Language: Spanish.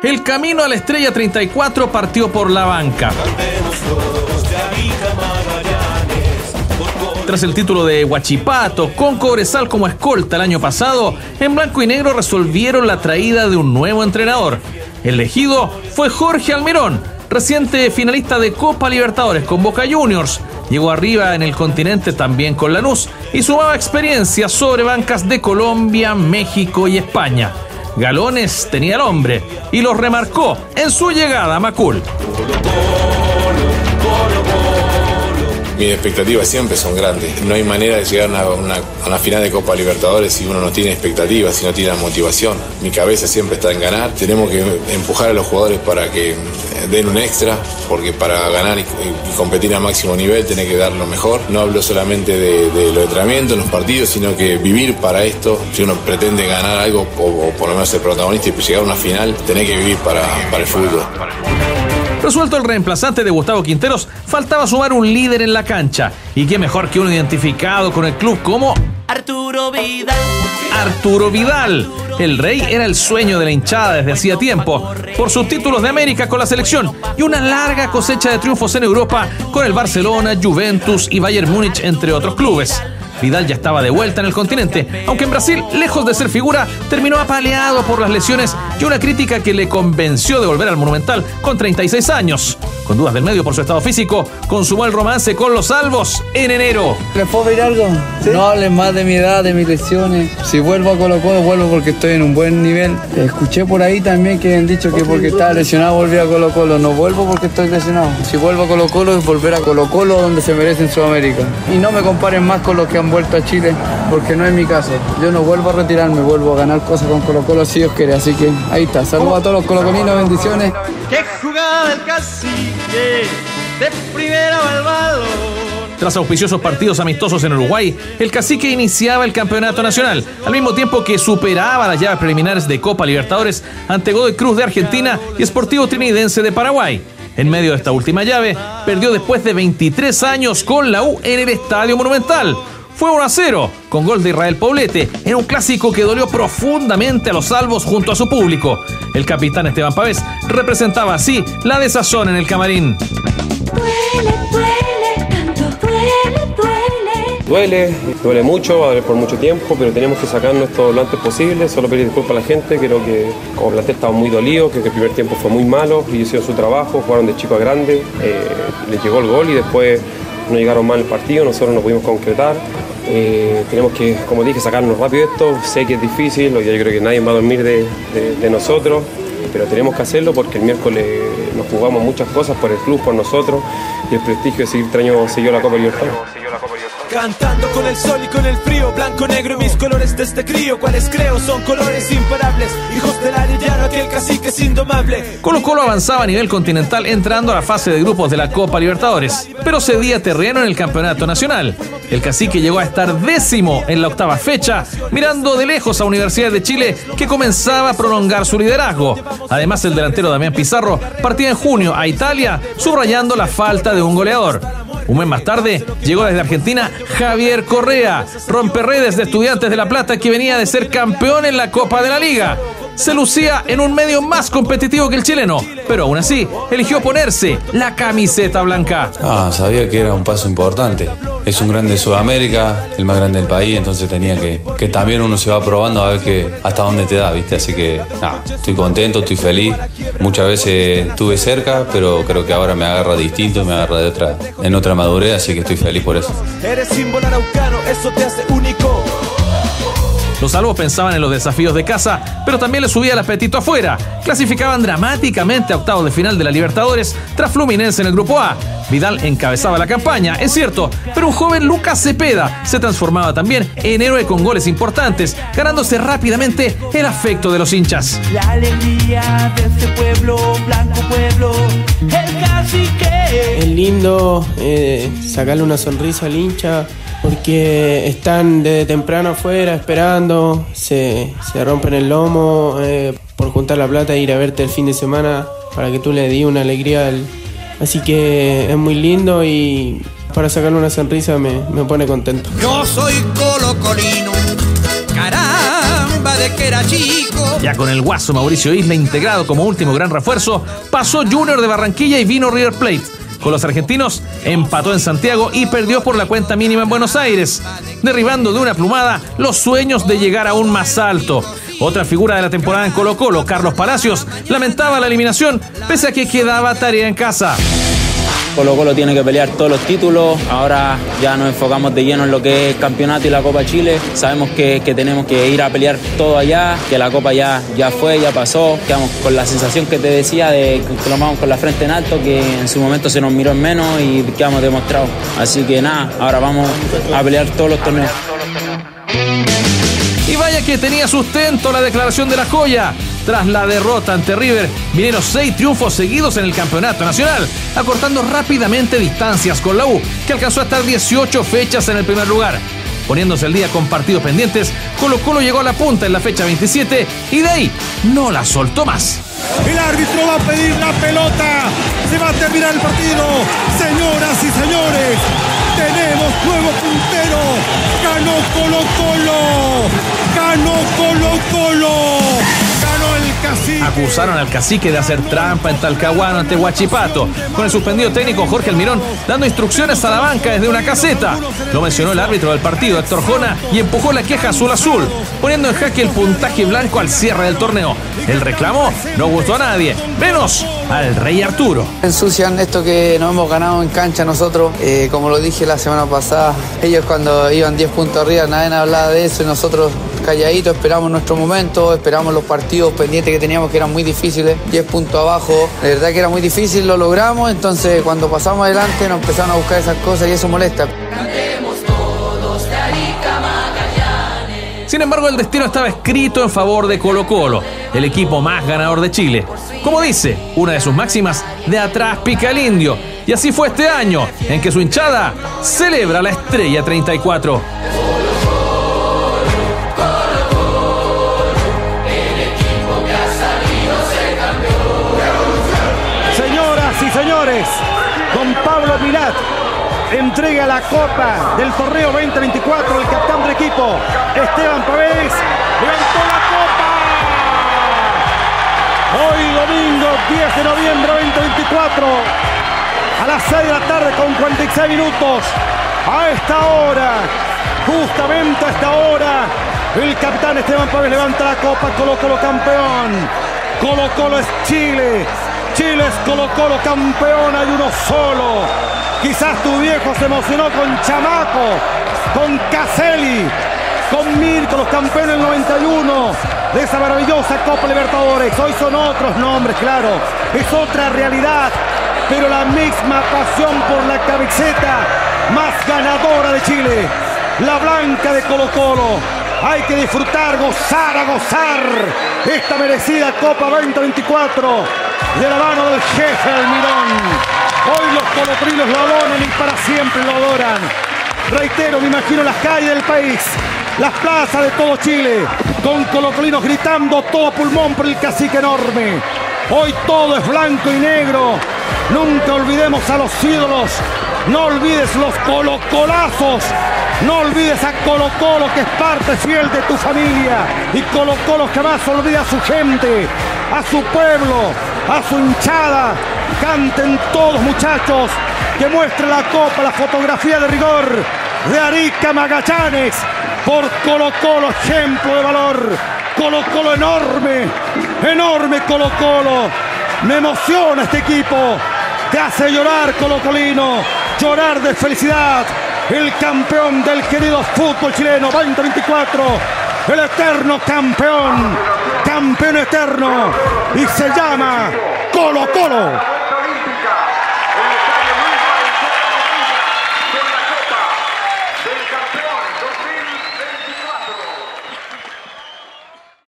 el camino a la estrella 34 partió por la banca. Tras el título de Huachipato, con Cobresal como escolta el año pasado, en blanco y negro resolvieron la traída de un nuevo entrenador. El elegido fue Jorge Almirón, reciente finalista de Copa Libertadores con Boca Juniors. Llegó arriba en el continente también con Lanús y sumaba experiencia sobre bancas de Colombia, México y España. Galones tenía el hombre y los remarcó en su llegada a Macul. Mis expectativas siempre son grandes. No hay manera de llegar a una final de Copa Libertadores si uno no tiene expectativas, si no tiene la motivación. Mi cabeza siempre está en ganar. Tenemos que empujar a los jugadores para que den un extra, porque para ganar y competir a máximo nivel tenés que dar lo mejor. No hablo solamente de los entrenamientos, los partidos, sino que vivir para esto. Si uno pretende ganar algo o por lo menos ser protagonista y llegar a una final, tenés que vivir para el fútbol. Resuelto el reemplazante de Gustavo Quinteros, faltaba sumar un líder en la cancha. Y qué mejor que uno identificado con el club como Arturo Vidal. Arturo Vidal. El rey era el sueño de la hinchada desde hacía tiempo, por sus títulos de América con la selección y una larga cosecha de triunfos en Europa con el Barcelona, Juventus y Bayern Múnich, entre otros clubes. Vidal ya estaba de vuelta en el continente, aunque en Brasil, lejos de ser figura, terminó apaleado por las lesiones y una crítica que le convenció de volver al Monumental con 36 años. Con dudas del medio por su estado físico, consumó el romance con los salvos en enero. ¿Les puedo pedir algo? ¿Sí? No hablen más de mi edad, de mis lesiones. Si vuelvo a Colo-Colo, vuelvo porque estoy en un buen nivel. Escuché por ahí también que han dicho que porque estaba lesionado volví a Colo-Colo. No vuelvo porque estoy lesionado. Si vuelvo a Colo-Colo es volver a Colo-Colo donde se merece en Sudamérica. Y no me comparen más con los que han vuelto a Chile, porque no es mi caso. Yo no vuelvo a retirarme, vuelvo a ganar cosas con Colo-Colo si Dios quiere. Así que ahí está. Saludos a todos los colocolinos, bendiciones. ¡Qué jugada del cacique! De primera va el balón. Tras auspiciosos partidos amistosos en Uruguay, el Cacique iniciaba el campeonato nacional, al mismo tiempo que superaba las llaves preliminares de Copa Libertadores ante Godoy Cruz de Argentina y Sportivo Trinidense de Paraguay. En medio de esta última llave, perdió después de 23 años con la U en el Estadio Monumental. Fue 1-0, con gol de Israel Poblete, en un clásico que dolió profundamente a los salvos junto a su público. El capitán Esteban Pavés representaba así la desazón en el camarín. Duele mucho, va a doler por mucho tiempo, pero tenemos que sacarnos esto lo antes posible. Solo pedir disculpas a la gente, creo que como plantel estamos muy dolidos, creo que el primer tiempo fue muy malo, y hicieron su trabajo, jugaron de chico a grande, les llegó el gol y después no llegaron mal el partido, nosotros no pudimos concretar. Tenemos que, como dije, sacarnos rápido esto. Sé que es difícil, yo creo que nadie va a dormir de nosotros, pero tenemos que hacerlo porque el miércoles nos jugamos muchas cosas por el club, por nosotros, y el prestigio de seguir traño siguió la Copa Libertadores. Cantando con el sol y con el frío, blanco, negro y mis colores de este crío, cuales creo son colores imparables, hijos del arellano, aquel cacique es indomable. Colo-Colo avanzaba a nivel continental entrando a la fase de grupos de la Copa Libertadores, pero cedía terreno en el campeonato nacional. El Cacique llegó a estar 10º en la octava fecha, mirando de lejos a Universidad de Chile, que comenzaba a prolongar su liderazgo. Además, el delantero Damián Pizarro partía en junio a Italia, subrayando la falta de un goleador. Un mes más tarde, llegó desde Argentina Javier Correa, romperredes de Estudiantes de La Plata, que venía de ser campeón en la Copa de la Liga. Se lucía en un medio más competitivo que el chileno, pero aún así eligió ponerse la camiseta blanca. Sabía que era un paso importante. Es un grande de Sudamérica, el más grande del país, entonces tenía que también uno se va probando a ver hasta dónde te da, ¿viste? Así que estoy contento, estoy feliz. Muchas veces estuve cerca, pero creo que ahora me agarra distinto, me agarra en otra madurez, así que estoy feliz por eso. Eres símbolo araucano, eso te hace único. Los salvos pensaban en los desafíos de casa, pero también les subía el apetito afuera. Clasificaban dramáticamente a octavos de final de la Libertadores tras Fluminense en el Grupo A. Vidal encabezaba la campaña, es cierto, pero un joven Lucas Cepeda se transformaba también en héroe con goles importantes, ganándose rápidamente el afecto de los hinchas. La alegría de este pueblo, blanco pueblo, el cacique. Es lindo sacarle una sonrisa al hincha, porque están desde temprano afuera esperando, se rompen el lomo por juntar la plata e ir a verte el fin de semana para que tú le di una alegría. Así que es muy lindo y para sacarle una sonrisa me pone contento. Yo soy colocolino, caramba de que era chico. Ya con el guaso Mauricio Isla integrado como último gran refuerzo, pasó Junior de Barranquilla y vino River Plate. Con los argentinos empató en Santiago y perdió por la cuenta mínima en Buenos Aires, derribando de una plumada los sueños de llegar aún más alto. Otra figura de la temporada en Colo-Colo, Carlos Palacios, lamentaba la eliminación pese a que quedaba tarea en casa. Colo-Colo tiene que pelear todos los títulos, ahora ya nos enfocamos de lleno en lo que es el campeonato y la Copa Chile. Sabemos que tenemos que ir a pelear todo allá, que la Copa ya fue, ya pasó. Quedamos con la sensación que te decía de que lo vamos con la frente en alto, que en su momento se nos miró en menos y quedamos demostrados. Así que nada, ahora vamos a pelear todos los torneos. Y vaya que tenía sustento la declaración de la joya. Tras la derrota ante River, vinieron 6 triunfos seguidos en el campeonato nacional, acortando rápidamente distancias con la U, que alcanzó a estar 18 fechas en el primer lugar. Poniéndose al día con partidos pendientes, Colo-Colo llegó a la punta en la fecha 27 y de ahí no la soltó más. El árbitro va a pedir la pelota, se va a terminar el partido. Señoras y señores, tenemos nuevo puntero. Ganó Colo-Colo, ganó Colo-Colo. Acusaron al cacique de hacer trampa en Talcahuano ante Huachipato, con el suspendido técnico Jorge Almirón dando instrucciones a la banca desde una caseta. Lo mencionó el árbitro del partido, Héctor Jona, y empujó la queja azul-azul, poniendo en jaque el puntaje blanco al cierre del torneo. El reclamo no gustó a nadie, menos al Rey Arturo. Ensucian esto que no hemos ganado en cancha nosotros, como lo dije la semana pasada, ellos cuando iban 10 puntos arriba nadie hablaba de eso y nosotros calladitos esperamos nuestro momento, esperamos los partidos pendientes que teníamos que eran muy difíciles, 10 puntos abajo, de verdad que era muy difícil, lo logramos, entonces cuando pasamos adelante nos empezaron a buscar esas cosas y eso molesta. Sin embargo, el destino estaba escrito en favor de Colo-Colo, el equipo más ganador de Chile. Como dice una de sus máximas, de atrás pica el indio. Y así fue este año, en que su hinchada celebra la estrella 34. Señoras y señores, don Pablo Milat entrega la copa del torneo 2024, el capitán del equipo, Esteban Pavés, levantó la copa. Hoy domingo 10 de noviembre 2024, a las 6 de la tarde con 46 minutos, a esta hora, justamente a esta hora, el capitán Esteban Pavés levanta la copa. Colo-Colo campeón, Colo-Colo es Chile, Chile es Colo-Colo campeón, hay uno solo. Quizás tu viejo se emocionó con Chamaco, con Caselli, con Mirko, los campeones del 91 de esa maravillosa Copa Libertadores. Hoy son otros nombres, claro, es otra realidad, pero la misma pasión por la camiseta más ganadora de Chile, la blanca de Colo-Colo. Hay que disfrutar, gozar, a gozar esta merecida Copa 2024 de la mano del jefe Almirón. Hoy los colotrinos lo adoran y para siempre lo adoran. Reitero, me imagino las calles del país, las plazas de todo Chile, con colocolinos gritando todo pulmón por el cacique enorme. Hoy todo es blanco y negro. Nunca olvidemos a los ídolos. No olvides los colocolazos. No olvides a Colo-Colo, que es parte fiel de tu familia. Y Colo-Colo jamás olvida a su gente, a su pueblo, a su hinchada. Canten todos, muchachos, que muestre la copa, la fotografía de rigor de Arica Magallanes por Colo-Colo, ejemplo de valor. Colo-Colo enorme, enorme Colo-Colo. Me emociona este equipo, te hace llorar, colocolino, llorar de felicidad. El campeón del querido fútbol chileno 2024, el eterno campeón, campeón eterno, y se llama Colo-Colo.